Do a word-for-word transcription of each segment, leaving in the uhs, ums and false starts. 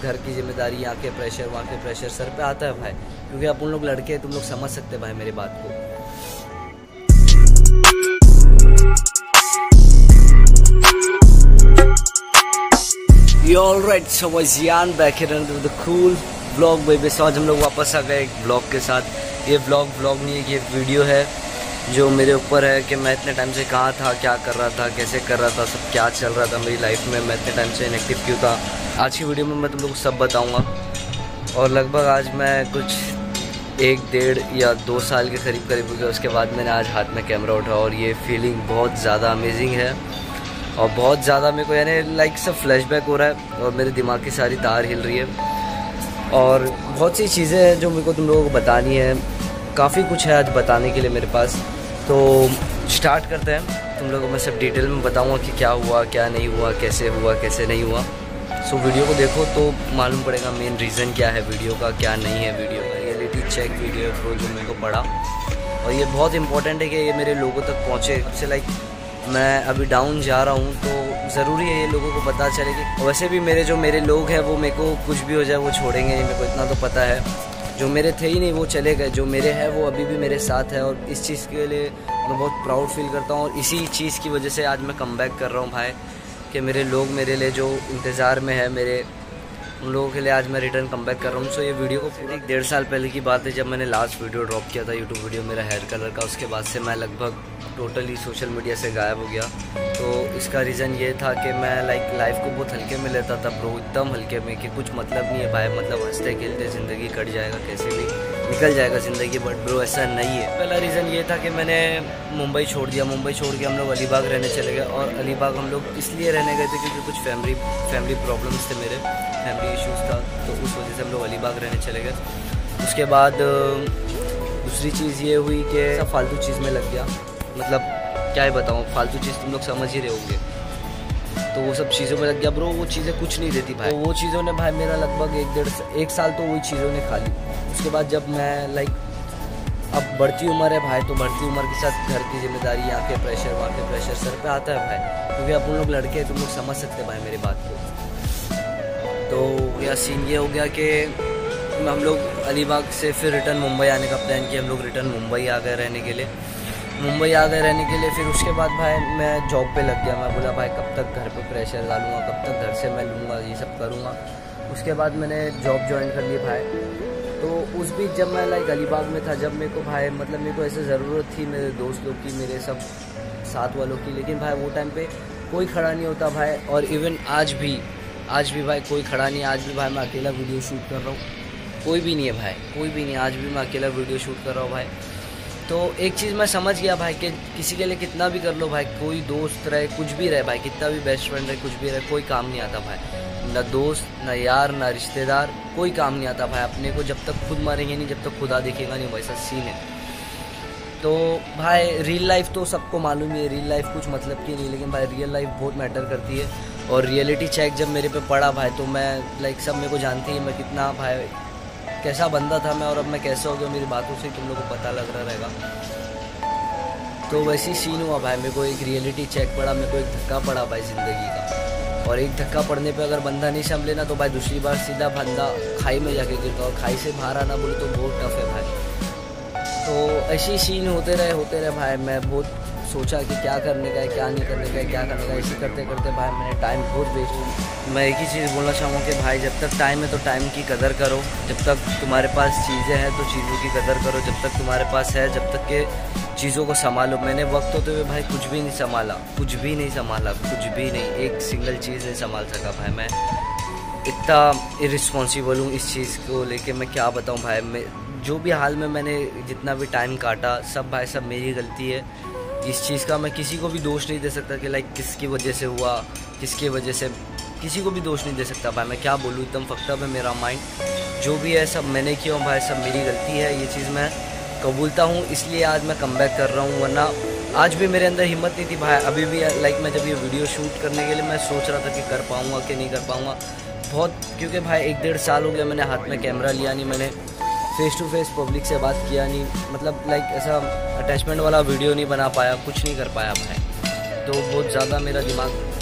घर की जिम्मेदारी, यहाँ के प्रेशर, वहाँ के प्रेशर सर पे आता है भाई, क्योंकि अपन लोग लड़के हैं, तुम लोग समझ सकते भाई मेरी बात को। Yo, alright, so was Jan back here under the cool vlog baby। so आज हम लोग वापस आ गए एक vlog के साथ। ये vlog vlog नहीं है, ये वीडियो है जो मेरे ऊपर है कि मैं इतने टाइम से कहाँ था, क्या कर रहा था, कैसे कर रहा था, सब क्या चल रहा था मेरी लाइफ में, मैं इतने टाइम से इनएक्टिव क्यों था। आज की वीडियो में मैं तुम लोग को सब बताऊँगा। और लगभग आज मैं कुछ एक डेढ़ या दो साल के करीब करीब हो गया, उसके बाद मैंने आज हाथ में कैमरा उठाया और ये फीलिंग बहुत ज़्यादा अमेजिंग है और बहुत ज़्यादा मेरे को यानी लाइक सब फ्लैशबैक हो रहा है और मेरे दिमाग की सारी तार हिल रही है और बहुत सी चीज़ें हैं जो मेरे को तुम लोगों को बतानी है। काफ़ी कुछ है आज बताने के लिए मेरे पास, तो स्टार्ट करते हैं। तुम लोगों को मैं सब डिटेल में बताऊंगा कि क्या हुआ, क्या नहीं हुआ, कैसे हुआ, कैसे नहीं हुआ। सो वीडियो को देखो तो मालूम पड़ेगा मेन रीज़न क्या है वीडियो का, क्या नहीं है वीडियो का। रियलिटी चेक वीडियो प्रो जो मेरे को पड़ा और ये बहुत इंपॉर्टेंट है कि ये मेरे लोगों तक पहुँचे। सबसे लाइक मैं अभी डाउन जा रहा हूँ तो ज़रूरी है ये लोगों को पता चले कि वैसे भी मेरे जो मेरे लोग हैं वो मेरे को कुछ भी हो जाए वो छोड़ेंगे नहीं, मेरे को इतना तो पता है। जो मेरे थे ही नहीं वो चले गए, जो मेरे हैं वो अभी भी मेरे साथ है और इस चीज़ के लिए मैं बहुत प्राउड फील करता हूँ। और इसी चीज़ की वजह से आज मैं कम बैक कर रहा हूँ भाई, कि मेरे लोग मेरे लिए जो इंतज़ार में है, मेरे उन लोगों के लिए आज मैं रिटर्न कम बैक कर रहा हूँ। सो ये वीडियो को फिर एक डेढ़ साल पहले की बात है जब मैंने लास्ट वीडियो ड्रॉप किया था, यूट्यूब वीडियो मेरा हेयर कलर का। उसके बाद से मैं लगभग टोटली सोशल मीडिया से गायब हो गया। तो इसका रीज़न ये था कि मैं लाइक लाइफ को बहुत हल्के में लेता था ब्रो, एकदम हल्के में कि कुछ मतलब नहीं है भाई, मतलब हंसते खेलते ज़िंदगी कट जाएगा, कैसे भी निकल जाएगा ज़िंदगी। बट ब्रो ऐसा नहीं है। पहला रीज़न ये था कि मैंने मुंबई छोड़ दिया। मुंबई छोड़ के हम लोग अलीबाग रहने चले गए और अलीबाग हम लोग इसलिए रहने गए थे क्योंकि कुछ फैमिली फैमिली प्रॉब्लम्स थे, मेरे फैमिली इश्यूज़ था, तो उस वजह से हम लोग अलीबाग रहने चले गए। उसके बाद दूसरी चीज़ ये हुई कि सब फालतू चीज़ में लग गया। मतलब क्या ही बताऊँ, फालतू चीज़ तुम लोग समझ ही रहे होंगे। तो वो सब चीज़ों में लग गया ब्रो। वो चीज़ें कुछ नहीं देती भाई, तो वो चीज़ों ने भाई मेरा लगभग एक डेढ़ एक साल तो वही चीज़ों ने खा ली। उसके बाद जब मैं लाइक अब बढ़ती उम्र है भाई, तो बढ़ती उम्र के साथ घर की जिम्मेदारी, यहाँ के प्रेशर, वहाँ के प्रेशर सर पे आता है भाई, क्योंकि अपन लोग लड़के हैं, तुम लोग समझ सकते हैं भाई मेरी बात को। तो यह सीन ये हो गया कि हम लोग अलीबाग से फिर रिटर्न मुंबई आने का प्लान किया। हम लोग रिटर्न मुंबई आ गए रहने के लिए मुंबई आ गए रहने के लिए फिर उसके बाद भाई मैं जॉब पे लग गया। मैं बोला भाई कब तक घर पे प्रेशर डालूंगा, कब तक घर से मैं लूँगा, ये सब करूँगा। उसके बाद मैंने जॉब ज्वाइन कर ली भाई। तो उस बीच जब मैं लाइक अलीबाग में था, जब मेरे को भाई मतलब मेरे को ऐसे ज़रूरत थी मेरे दोस्त लोग की, मेरे सब साथ वालों की, लेकिन भाई वो टाइम पे कोई खड़ा नहीं होता भाई। और इवन आज भी आज भी भाई कोई खड़ा नहीं। आज भी भाई मैं अकेला वीडियो शूट कर रहा हूँ, कोई भी नहीं है भाई, कोई भी नहीं। आज भी मैं अकेला वीडियो शूट कर रहा हूँ भाई। तो एक चीज़ मैं समझ गया भाई कि किसी के लिए कितना भी कर लो भाई, कोई दोस्त रहे, कुछ भी रहे भाई, कितना भी बेस्ट फ्रेंड रहे, कुछ भी रहे, कोई काम नहीं आता भाई। ना दोस्त, ना यार, ना रिश्तेदार, कोई काम नहीं आता भाई अपने को जब तक खुद मरेंगे नहीं, जब तक खुदा दिखेगा नहीं, वैसा सीन है। तो भाई रियल लाइफ तो सबको मालूम ही है, रियल लाइफ कुछ मतलब की नहीं, लेकिन भाई रियल लाइफ बहुत मैटर करती है। और रियलिटी चेक जब मेरे पे पड़ा भाई, तो मैं लाइक सब मेरे को जानती है मैं कितना भाई कैसा बंदा था मैं, और अब मैं कैसा हो गया मेरी बातों से तुम लोगों को पता लग रहा रहेगा। तो वैसे ही सीन हुआ भाई, मेरे को एक रियलिटी चेक पड़ा, मेरे को एक धक्का पड़ा भाई ज़िंदगी का। और एक धक्का पड़ने पे अगर बंदा नहीं संभले ना, तो भाई दूसरी बार सीधा बंदा खाई में जाके गिरता, और खाई से बाहर आना बोले तो बहुत टफ है भाई। तो ऐसे ही सीन होते रहे होते रहे भाई। मैं बहुत सोचा कि क्या करने का है, क्या नहीं करने का है, क्या करने का है। ऐसे करते करते भाई मैंने टाइम बहुत वेस्ट। मैं एक ही चीज़ बोलना चाहूँगा कि भाई जब तक टाइम है तो टाइम की कदर करो, जब तक तुम्हारे पास चीज़ें हैं तो चीज़ों की कदर करो, जब तक तुम्हारे पास है, जब तक के चीज़ों को संभालो। मैंने वक्त होते हुए भाई कुछ भी नहीं संभाला, कुछ भी नहीं संभाला, कुछ भी नहीं, एक सिंगल चीज़ नहीं संभाल सका भाई। मैं इतना इरिस्पॉन्सिबल हूँ इस चीज़ को लेके, मैं क्या बताऊँ भाई। मैं जो भी हाल में मैंने जितना भी टाइम काटा, सब भाई सब मेरी गलती है। इस चीज़ का मैं किसी को भी दोष नहीं दे सकता कि लाइक किसकी वजह से हुआ, किसकी वजह से, किसी को भी दोष नहीं दे सकता भाई। मैं क्या बोलूँ, एकदम फक्ड अप है मेरा माइंड। जो भी है सब मैंने किया भाई, सब मेरी गलती है, ये चीज़ मैं कबूलता हूँ। इसलिए आज मैं कम बैक कर रहा हूँ, वरना आज भी मेरे अंदर हिम्मत नहीं थी भाई। अभी भी लाइक मैं जब ये वीडियो शूट करने के लिए मैं सोच रहा था कि कर पाऊँगा कि नहीं कर पाऊँगा बहुत, क्योंकि भाई एक डेढ़ साल हो गया मैंने हाथ में कैमरा लिया नहीं, मैंने फेस टू फेस पब्लिक से बात किया नहीं, मतलब लाइक ऐसा अटैचमेंट वाला वीडियो नहीं बना पाया, कुछ नहीं कर पाया भाई। तो बहुत ज़्यादा मेरा दिमाग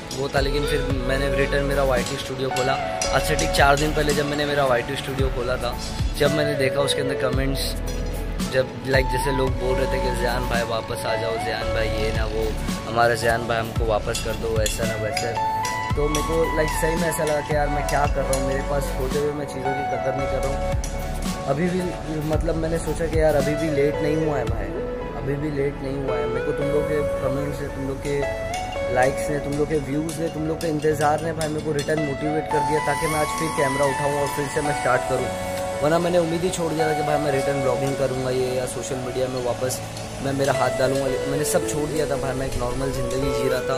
वो था। लेकिन फिर मैंने रिटर्न मेरा वाई टी स्टूडियो खोला। आज से ठीक चार दिन पहले जब मैंने मेरा वाई टी स्टूडियो खोला था, जब मैंने देखा उसके अंदर कमेंट्स, जब लाइक जैसे लोग बोल रहे थे कि ज़ियान भाई वापस आ जाओ, ज़ियान भाई ये ना वो, हमारा ज़ियान भाई हमको वापस कर दो, ऐसा ना वैसे, तो मेरे को लाइक सही में ऐसा लगा कि यार मैं क्या कर रहा हूँ, मेरे पास होते हुए मैं चीज़ों की कदर नहीं कर रहा हूँ। अभी भी मतलब मैंने सोचा कि यार अभी भी लेट नहीं हुआ है भाई, अभी भी लेट नहीं हुआ है। मेरे को तुम लोग के कमेंट्स है, तुम लोग के लाइक्स ने, तुम लोग के व्यूज़ ने, तुम लोग के इंतज़ार ने भाई मेरे को रिटर्न मोटिवेट कर दिया ताकि मैं आज फिर कैमरा उठाऊँ और फिर से मैं स्टार्ट करूँ। वरना मैंने उम्मीद ही छोड़ दिया था कि भाई मैं रिटर्न ब्लॉगिंग करूँगा ये, या सोशल मीडिया में वापस मैं मेरा हाथ डालूँगा। मैंने सब छोड़ दिया था भाई, मैं एक नॉर्मल ज़िंदगी जी रहा था।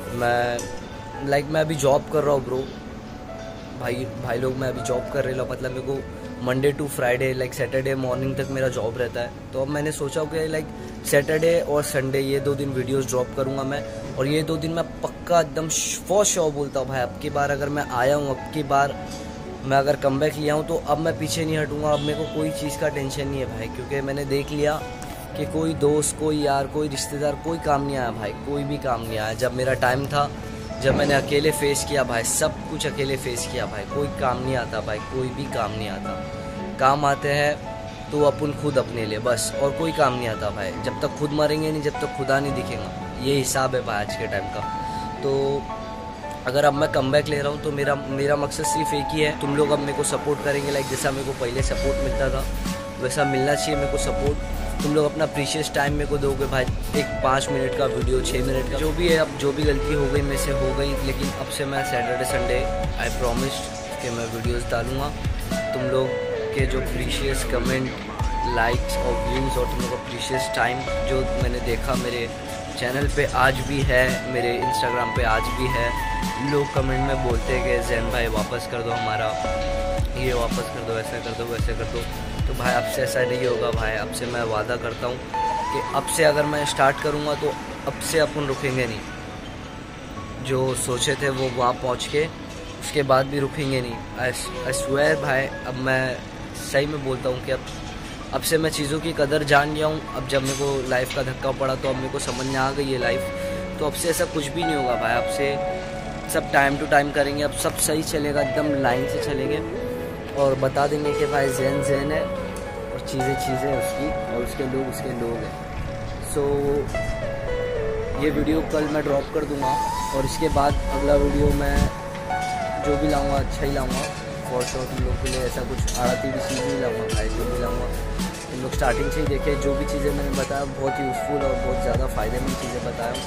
मैं लाइक मैं अभी जॉब कर रहा हूँ ब्रो, भाई भाई लोग मैं अभी जॉब कर रहा हूँ। मतलब मेरे को Monday to Friday like Saturday morning तक मेरा जॉब रहता है। तो अब मैंने सोचा कि लाइक सैटरडे और संडे ये दो दिन वीडियोस ड्रॉप करूँगा मैं, और ये दो दिन मैं पक्का एकदम फॉर श्योर बोलता हूँ भाई, अब की बार अगर मैं आया हूँ, अब की बार मैं अगर कमबैक लिया हूँ तो अब मैं पीछे नहीं हटूँगा। अब मेरे को कोई चीज़ का टेंशन नहीं है भाई, क्योंकि मैंने देख लिया कि कोई दोस्त, कोई यार, कोई रिश्तेदार, कोई काम नहीं आया भाई, कोई भी काम नहीं आया। जब मेरा टाइम था, जब मैंने अकेले फेस किया भाई, सब कुछ अकेले फेस किया भाई, कोई काम नहीं आता भाई, कोई भी काम नहीं आता। काम आते हैं तो अपन खुद अपने लिए बस, और कोई काम नहीं आता भाई। जब तक खुद मरेंगे नहीं, जब तक खुदा नहीं दिखेगा, ये हिसाब है भाई आज के टाइम का। तो अगर अब मैं कमबैक ले रहा हूँ तो मेरा मेरा मकसद सिर्फ एक ही है, तुम लोग अब मेरे को सपोर्ट करेंगे। लाइक जैसा मेरे को पहले सपोर्ट मिलता था वैसा मिलना चाहिए मेरे को सपोर्ट। तुम लोग अपना प्रीशियस टाइम मेरे को दोगे भाई, एक पाँच मिनट का वीडियो, छः मिनट का, जो भी है। अब जो भी गलती हो गई मेरे से हो गई, लेकिन अब से मैं सैटरडे संडे आई प्रॉमिस कि मैं वीडियोस डालूँगा। तुम लोग के जो प्रीशियस कमेंट, लाइक्स और व्यूज़, और तुम लोग का प्रीशियस टाइम जो मैंने देखा मेरे चैनल पे आज भी है, मेरे इंस्टाग्राम पे आज भी है। लोग कमेंट में बोलते हैं कि ज़ैन भाई वापस कर दो हमारा, ये वापस कर दो, ऐसा कर दो, वैसे कर दो। तो भाई अब से ऐसा नहीं होगा भाई। अब से मैं वादा करता हूँ कि अब से अगर मैं स्टार्ट करूँगा तो अब से अपन रुकेंगे नहीं। जो सोचे थे वो वहाँ पहुँच के उसके बाद भी रुकेंगे नहीं। आई स्वेयर भाई, अब मैं सही में बोलता हूँ कि अब अब से मैं चीज़ों की कदर जान गया हूँ। अब जब मेरे को लाइफ का धक्का पड़ा तो अब मेरे को समझ में आ गई है लाइफ। तो अब से ऐसा कुछ भी नहीं होगा भाई। अब से सब टाइम टू टाइम करेंगे, अब सब सही चलेगा, एकदम लाइन से चलेंगे और बता देंगे कि भाई ज़ैन ज़ैन है और चीज़ें चीज़ें उसकी और उसके लोग उसके लोग हैं। सो so, ये वीडियो कल मैं ड्रॉप कर दूँगा और इसके बाद अगला वीडियो मैं जो भी लाऊँगा अच्छा ही लाऊँगा फॉर श्योर। तुम लोग के लिए ऐसा कुछ आड़ा टीवी चीज़ नहीं लाऊँगा भाई, जो भी लाऊँगा तुम लोग स्टार्टिंग से ही देखे। जो भी चीज़ें मैंने बताया बहुत यूज़फुल और बहुत ज़्यादा फ़ायदेमंद चीज़ें बताया।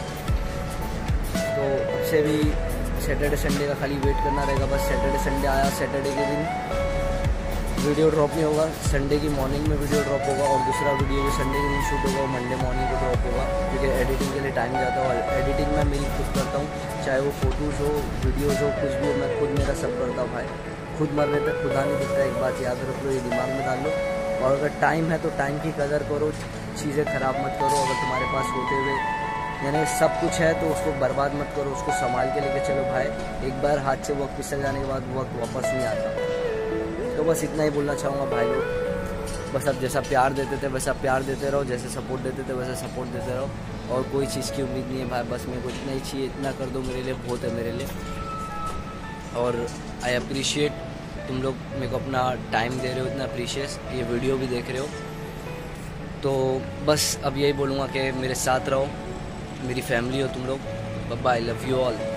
तो अब से भी सैटरडे संडे का खाली वेट करना रहेगा बस। सैटरडे संडे आया, सैटरडे के दिन वीडियो ड्रॉप नहीं होगा, संडे की मॉर्निंग में वीडियो ड्रॉप होगा, और दूसरा वीडियो जो संडे के दिन शूट होगा वो मंडे मॉर्निंग को ड्रॉप होगा, क्योंकि एडिटिंग के लिए टाइम जाता है। और एडिटिंग मैं मेरी खुद करता हूँ, चाहे वो फ़ोटोज़ हो, वीडियोज़ हो, कुछ भी हो, मैं खुद मेरा सब करता हूँ भाई। खुद मरने तक खुदा नहीं दिखता, एक बात याद रख लो, ये दिमाग में डाल लो। और अगर टाइम है तो टाइम की कदर करो, चीज़ें ख़राब मत करो। अगर तुम्हारे पास होते हुए यानी सब कुछ है तो उसको बर्बाद मत करो, उसको संभाल के लेके चलो भाई। एक बार हाथ से वक्त फिसल जाने के बाद वक्त वापस नहीं आता। तो बस इतना ही बोलना चाहूँगा भाई लोग। बस अब जैसा प्यार देते थे वैसा प्यार देते रहो, जैसे सपोर्ट देते थे वैसा सपोर्ट देते रहो, और कोई चीज़ की उम्मीद नहीं है भाई। बस मेरे को इतना ही चाहिए, इतना कर दो मेरे लिए बहुत है मेरे लिए। और आई अप्रिशिएट तुम लोग मेरे को अपना टाइम दे रहे हो इतना प्रीशियस, ये वीडियो भी देख रहे हो। तो बस अब यही बोलूँगा कि मेरे साथ रहो, मेरी फैमिली हो तुम लोग। Bye, I love you all.